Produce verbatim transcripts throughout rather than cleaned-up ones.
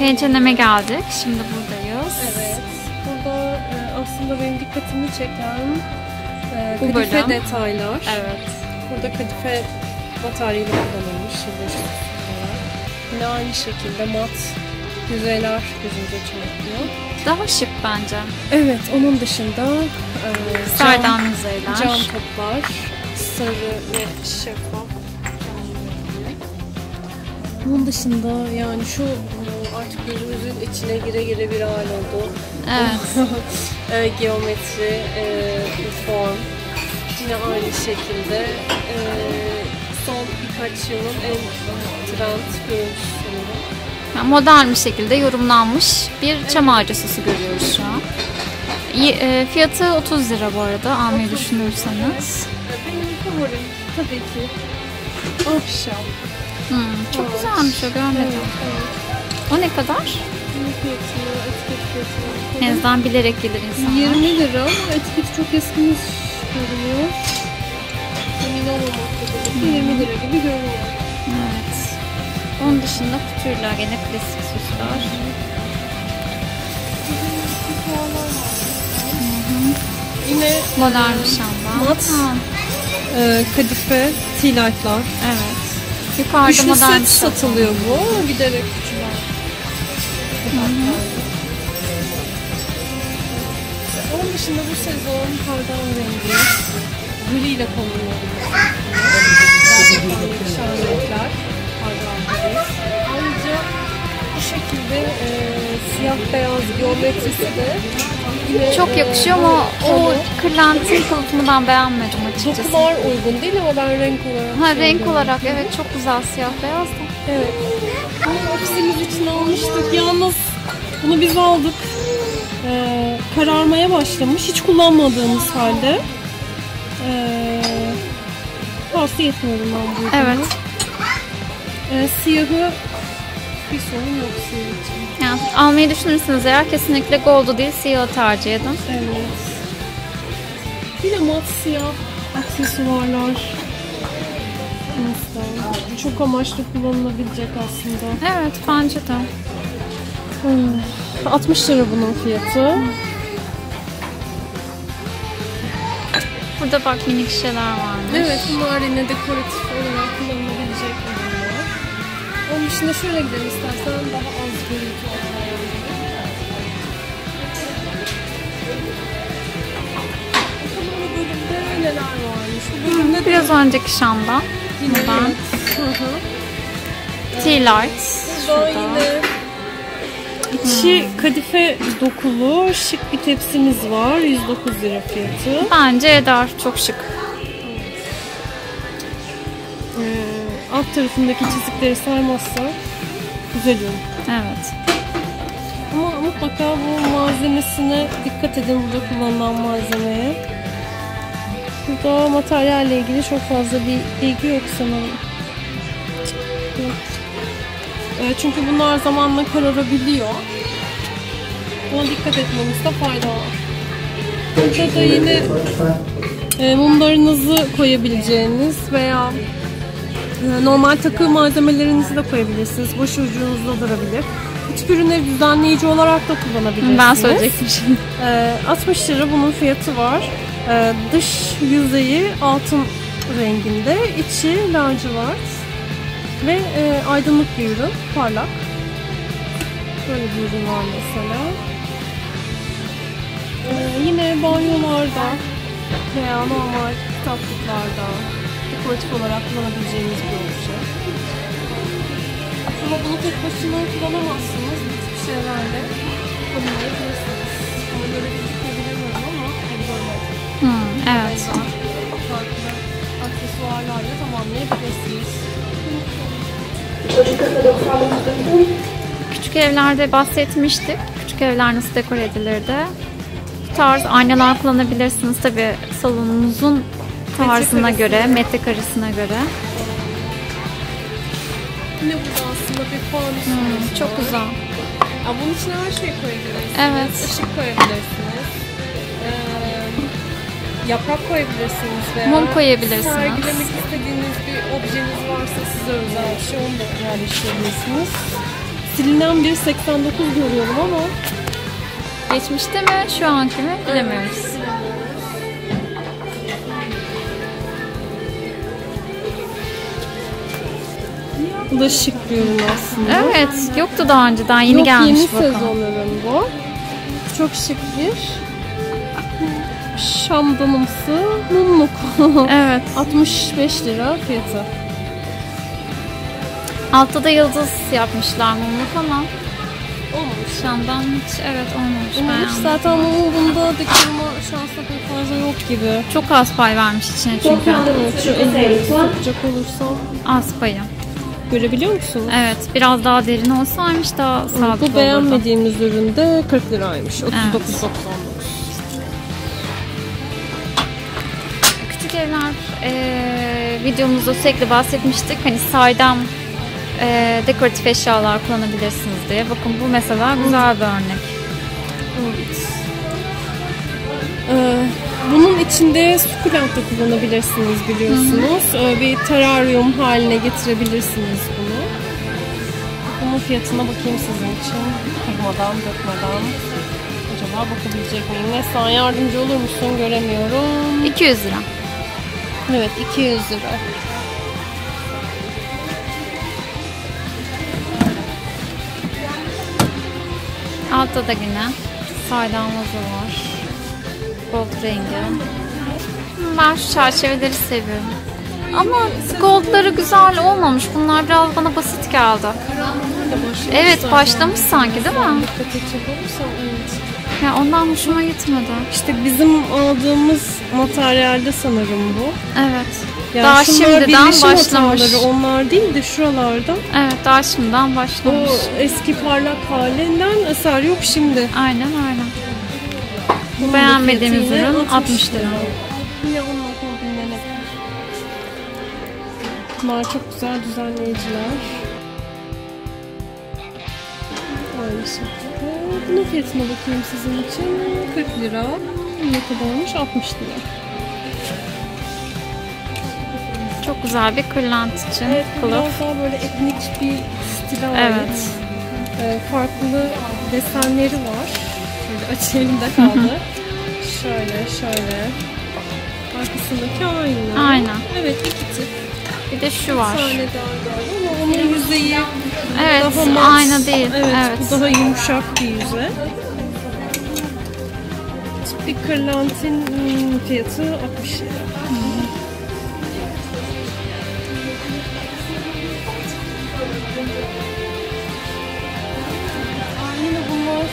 Pençeneme geldik. Şimdi buradayız. Evet. Burada e, aslında benim dikkatimi çeken e, Bu kadife bölüm. detaylar. Evet. Burada kadife materyali kullanılmış. Şimdi yine aynı şekilde mat yüzeyler gözümüze çarpıyor. Daha şık bence. Evet, onun dışında e, Saydam cam, yüzeyler. cam toplar, sarı ve şeffaf. Bunun dışında yani şu artık gözümüzün içine gire gire bir hal oldu. Evet. e, geometri, e, form. Yine aynı şekilde e, son birkaç yılın en trend görüntüsü sanırım. Yani modern bir şekilde yorumlanmış bir çam ağacı süsü görüyoruz şu an. Y- e, Fiyatı otuz lira bu arada almayı düşünürseniz. Benim favorim tabii ki ahşap. Hmm, çok Evet. güzelmiş o, görmedim. Evet, evet. O ne kadar? Bunun fiyatını, etiket fiyatını. En azından bilerek gelir insanlar. yirmi lira ama etiketi çok eskimiş görünüyor. Emin olmamakta da yirmi lira gibi görünüyor. Evet. Onun dışında kuturlar, gene klasik süsler. Yine Modern bir şamdan. mat Ha, e, kadife tea light'lar. evet. Yukarıda Üçlü modern set bir şamdan. satılıyor bu. Giderek küçüler. Onun dışında bu sezon kardan rengi gri ile kombinleyebiliriz. Gerçekten yakışan renkler. Kardan gri. Ayrıca bu şekilde e, siyah beyaz geometrisi de yine, Çok yakışıyor ama e, o tonu, kırlentinin kalıbını ben beğenmedim açıkçası. dokular uygun değil ama ben renk olarak Ha, renk seviyorum. olarak evet çok güzel siyah beyaz da. Evet. Bunu ofisimiz için almıştık. Yalnız bunu biz aldık. Ee, kararmaya başlamış. Hiç kullanmadığımız halde. Ee, tavsiye etmiyorum ben bu ürünü. Evet. Ee, siyahı bir sorun yok siyah için. Yani almayı düşünürseniz eğer kesinlikle gold'u değil siyahı tercih edin. Evet. Bir de mat siyah aksesuarlar. Mesela çok amaçlı kullanılabilecek aslında. Evet bence de. Hmm. altmış lira bunun fiyatı. Burada bak minik şeyler varmış. Evet, bunlar yine dekoratif olarak kullanılabilecek ürünler. Onun dışında şöyle gidelim istersen daha az görüntü olan. Bakalım bu bölümde neler varmış. Bu bölümde Biraz önceki şamdan. yine Buradan. evet. Hı hı. Tea lights. Burada Şurada. yine içi kadife dokulu şık bir tepsimiz var. yüz dokuz lira fiyatı. Bence eder. Çok şık. Ee, alt tarafındaki çizikleri saymazsak güzel ürün. Evet. Ama mutlaka bu malzemesine dikkat edin, burada kullanılan malzemeye. Burada materyalle ilgili çok fazla bir bilgi yok sanırım. Yok. Ee, çünkü bunlar zamanla kararabiliyor. Buna dikkat etmenizde fayda var. Burada da yine e, mumlarınızı koyabileceğiniz veya e, normal takı malzemelerinizi de koyabilirsiniz. Başucunuzda durabilir. Bu tip ürünleri düzenleyici olarak da kullanabilirsiniz. Ben söyleyecektim şimdi. E, altmış lira bunun fiyatı var. E, dış yüzeyi altın renginde, içi lacivert ve e, aydınlık bir ürün, parlak. Böyle bir ürün var mesela. Ee, yine banyolarda veya normal kitaplıklarda dekoratif olarak kullanabileceğiniz bir obje. Ama bunu tek başına kullanamazsınız. Bu tip şeylerle kullanabilirsiniz. Ama görebildik mi bilemiyorum ama böyle Hmm, evet. farklı aksesuarlarla tamamlayabilirsiniz. Küçük evlerde bahsetmiştik. Küçük evler nasıl dekore edilirdi? Bu tarz aynalar kullanabilirsiniz. Tabii salonunuzun tarzına göre, metrekaresine göre. Yine burada aslında bir fanus Hmm, var. çok güzel. Ya bunun içine her şeyi koyabilirsiniz. Evet. Işık koyabilirsiniz. Ee, yaprak koyabilirsiniz veya Mum koyabilirsiniz. sergilemek istediğiniz bir objeniz varsa size özel bir şey, onu da yerleştirebilirsiniz. silinen bir seksen dokuz görüyorum ama Geçmişte mi, şu anki mi bilemiyoruz. bu da şık bir ürün aslında. Evet, yoktu daha önceden, yeni Yok, gelmiş yeni bakalım. sezon ürün bu. Çok şık bir şamdanımsı mumluk. Evet. altmış beş lira fiyatı. Altta da yıldız yapmışlar mumluk ama Olmamış. şamdan hiç evet olmamış. Olmamış. Beğenmedim. Zaten mumun bunda dikilme şansı pek fazla yok gibi. Çok az pay vermiş içine çünkü. Evet, şu elleri tutacak olursam. Az payı. Görebiliyor musunuz? Evet, biraz daha derin olsaymış daha sağlıklı olurdu. Bu beğenmediğimiz üründe kırk liraymış. otuz dokuz Evet. doksan dokuz. Küçük evler e, videomuzda sürekli bahsetmiştik. Hani saydam e, dekoratif eşyalar kullanabilirsiniz diye. Bakın bu mesela güzel bir örnek. Evet. Ee, bunun içinde sukulent da kullanabilirsiniz biliyorsunuz. Ee, bir teraryum haline getirebilirsiniz bunu. Bunun fiyatına bakayım sizin için. Kırmadan, dökmeden. Acaba bakabilecek miyim? Neslihan yardımcı olur musun? Göremiyorum. iki yüz lira. Evet, iki yüz lira. Altta da yine saydam vazo var. Gold rengi. Ben şu çerçeveleri seviyorum. Ama goldları güzel olmamış. Bunlar biraz bana basit geldi. Evet, başlamış sanki değil mi? Dikkat edecek olursam evet. Ya ondan hoşuma gitmedi. İşte bizim aldığımız materyalde sanırım bu. Evet. Yani daha şunlar şimdiden birleşim başlamış. hataları, onlar değil de şuralarda. Evet, daha şimdiden başlamış. O eski parlak halinden eser yok şimdi. Aynen aynen. Bunun da Beğenmediğimiz fiyatı yine ürün altmış lira. Yine onunla kombinlenebilir. Bunlar çok güzel düzenleyiciler. Aynı şekilde. Bunun fiyatına bakayım sizin için. kırk lira. Ne kadarmış? altmış lira. Çok güzel bir kırlent için Evet, bu kılıf. biraz daha böyle etnik bir stile ait. Evet. Ee, farklı desenleri var. Şöyle açı elimde kaldı. Şöyle, şöyle. Arkasındaki aynı. Aynen. Evet, iki tip. Bir de şu Bir var. tane daha galiba ama onun yüzeyi Evet, daha mat. aynı değil. Evet, Evet. bu daha yumuşak bir yüze. Bir kırlentin hmm, fiyatı altmış lira. Yine bunlar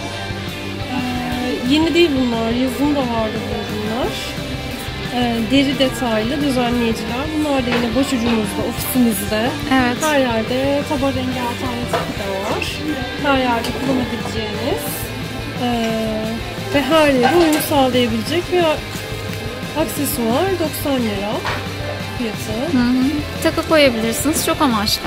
e, yeni değil bunlar. Yazın da vardı bu ürünler. E, deri detaylı düzenleyiciler. Bunlar da yine başucumuzda, ofisimizde. Evet. Her yerde kaba rengi alternatifi de var. Her yerde kullanabileceğiniz e, ve her yere uyum sağlayabilecek bir aksesuar doksan lira fiyatı. Hı hı. Takı koyabilirsiniz. Çok amaçlı.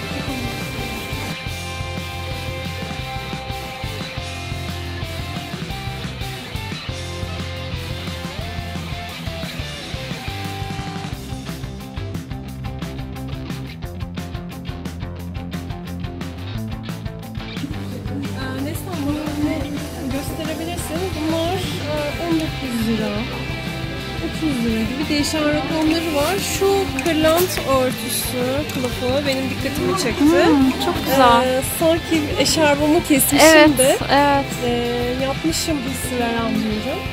Neslihan bana ne gösterebilirsin? Bunlar e, on dokuz lira, otuz lira gibi değişen rakamları var. Şu kırlant örtüsü, kılıfı benim dikkatimi çekti. Hmm, çok güzel. Ee, sanki eşarbımı kesmişim Evet, de evet. e, yapmışım hissi veren bir ürün.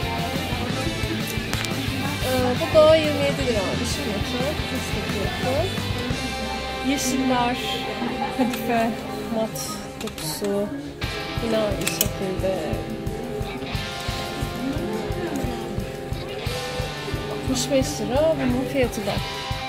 Ee, bu da yirmi yedi liraymış fiyatı. Kıslı fiyatı. Yeşiller, kadife, mat dokusu. Yine aynı şekilde. altmış beş lira bunun fiyatı da.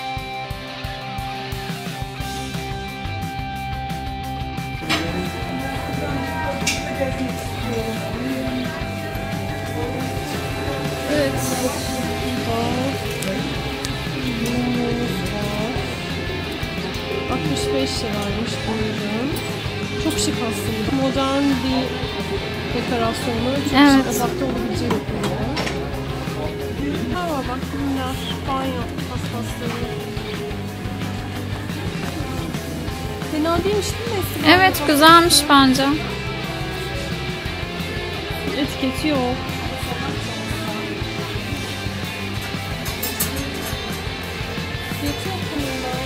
Evet. Burada mumumuz var. altmış beş liraymış bu ürün. Çok şık aslında. Modern bir dekorasyonla çok Evet. şık adapte olabilecek bir ürün. Ha var bak bunlar banyo paspasları. Fena değilmiş değil mi Esra? Evet, güzelmiş bence. Etiketi yok. Fiyatı yok bunun da.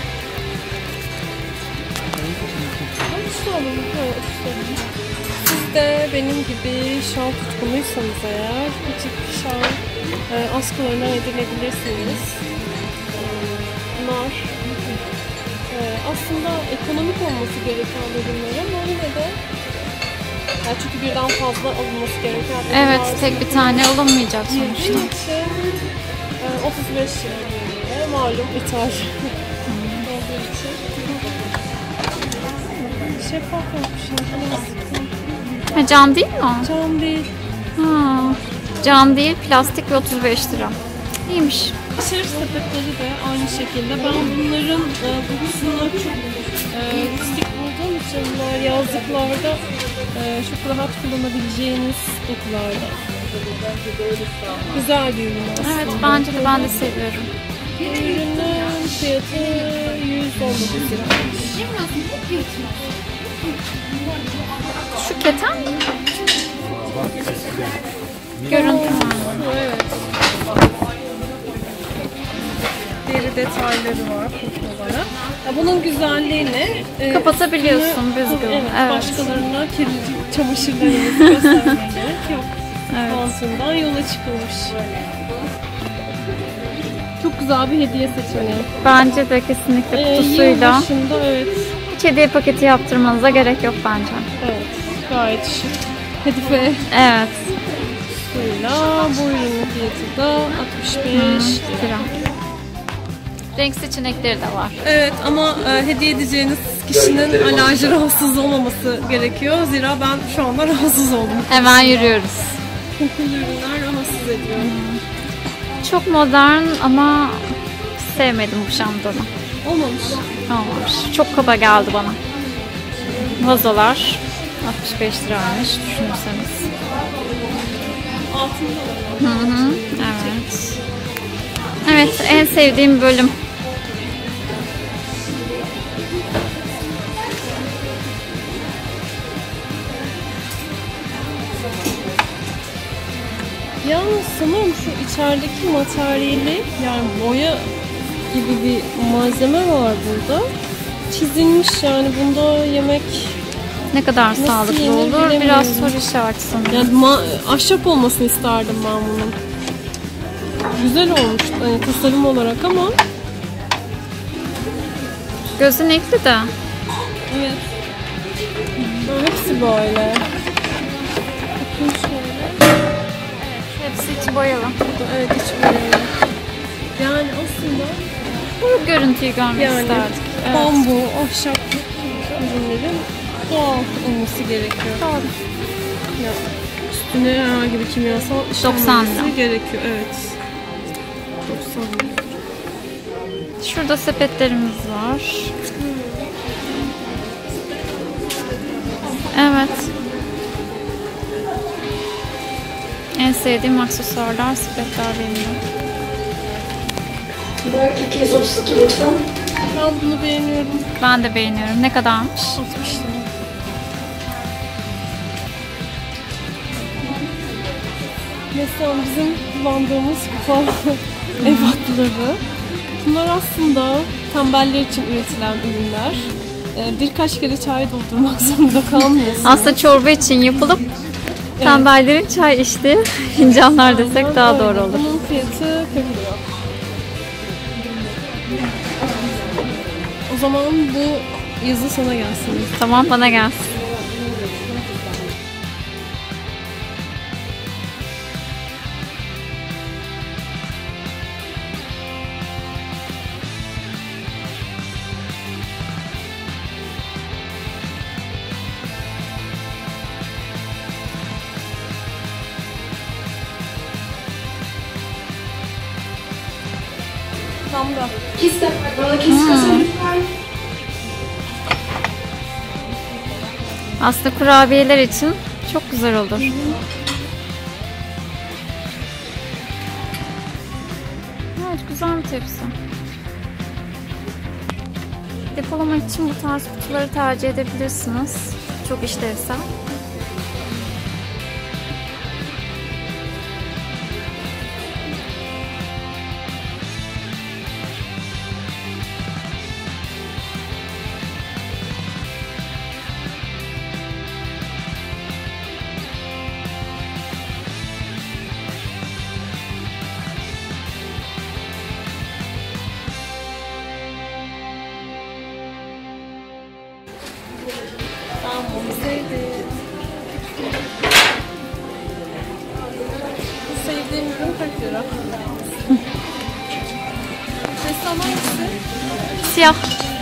Ama işte alalım. Evet, işte alalım. Siz de benim gibi şal tutkunuysanız eğer bu tip şal e, askılarına edinebilirsiniz. E, bunlar e, aslında ekonomik olması gereken ürünler ama yine de yani çünkü birden fazla alınması gereken ürünler Evet, var. tek bir tane alınmayacak Girdiği sonuçta. için e, otuz beş liraya malum ithal olduğu için. Şeffaf yapmışlar. Ha, cam değil mi o? Cam değil. Ha, cam değil, plastik ve otuz beş lira. İyiymiş. Dışarı sepetleri de aynı şekilde. Ben bunların e, bu kısımlar çok e, rustik bulduğum için bunlar yazlıklarda e, çok rahat kullanabileceğiniz dokularda. Güzel bir ürün aslında. Evet, bence de ben de seviyorum. Bu ürünün fiyatı yüz on dokuz lira. Şu keten mi? Görüntü var. Evet. Deri detayları var kutu olarak. Ya bunun güzelliği ne? Ee, Kapatabiliyorsun üstünü- büzgülü. Evet, Evet. başkalarına kirli çamaşırlarınızı göstermeye gerek yok. Evet. Altından yola çıkılmış. Çok güzel bir hediye seçeneği. Bence de kesinlikle Ee, kutusuyla. yılbaşında evet. Hiç hediye paketi yaptırmanıza gerek yok bence. Evet. Gayet şık. Kadife Evet. suyla bu ürünün fiyatı da altmış beş lira. Lira. Renk seçenekleri de var. Evet ama e, hediye edeceğiniz kişinin alerji rahatsız olmaması gerekiyor. Zira ben şu anda rahatsız oldum. Hemen yürüyoruz. Kokulu ürünler rahatsız ediyor. Çok modern ama sevmedim bu şamdanı. Olmamış. Olmamış. Çok kaba geldi bana. Vazolar altmış beş liraymış düşünürseniz. Altında Hı hı. Evet. Evet, en sevdiğim bölüm. Yalnız sanırım şu içerideki materyali yani boya gibi bir malzeme var burada. Çizilmiş yani bunda yemek Ne kadar Nasıl sağlıklı yenir olur? bilemiyorum. Biraz soru işareti sanırım. yani ma- ahşap olmasını isterdim ben bunun. Güzel olmuş hani tasarım olarak ama Gözenekli de. evet. Böyle hepsi böyle. Bakın şöyle. Hepsi içi boyalı. Evet hiç böyle. Yani aslında Bu görüntüyü görmek yani isterdik. Evet. bambu, ahşap ürünlerin doğal olması gerekiyor. Doğru. Ya, üstüne herhangi bir kimyasal doksan işlenmesi lira. gerekiyor. Evet. doksan lira. Şurada sepetlerimiz var. Evet. En sevdiğim aksesuarlar, sepetler benim de. dört iki yüz otuz iki lütfen. Ben bunu beğeniyorum. Ben de beğeniyorum. Ne kadarmış? altmış lira. Mesela bizim kullandığımız kupa ebatları. Bunlar aslında tembeller için üretilen ürünler. Ee, birkaç kere çay doldurmak zorunda kalmıyorsunuz. Aslında çorba için yapılıp tembellerin çay içtiği fincanlar desek daha doğru olur. Bunun fiyatı kırk lira. O zaman bu yazı sana gelsin. Tamam, bana gelsin. Tam da. İki step var. Bana kesmesen lütfen. Aslında kurabiyeler için çok güzel olur. Evet, güzel bir tepsi. Depolamak için bu tarz kutuları tercih edebilirsiniz. Çok işlevsel. Tamam, sevdim. Bu sevdiğim ürün kaç lira? Resmen hangisi? Siyah.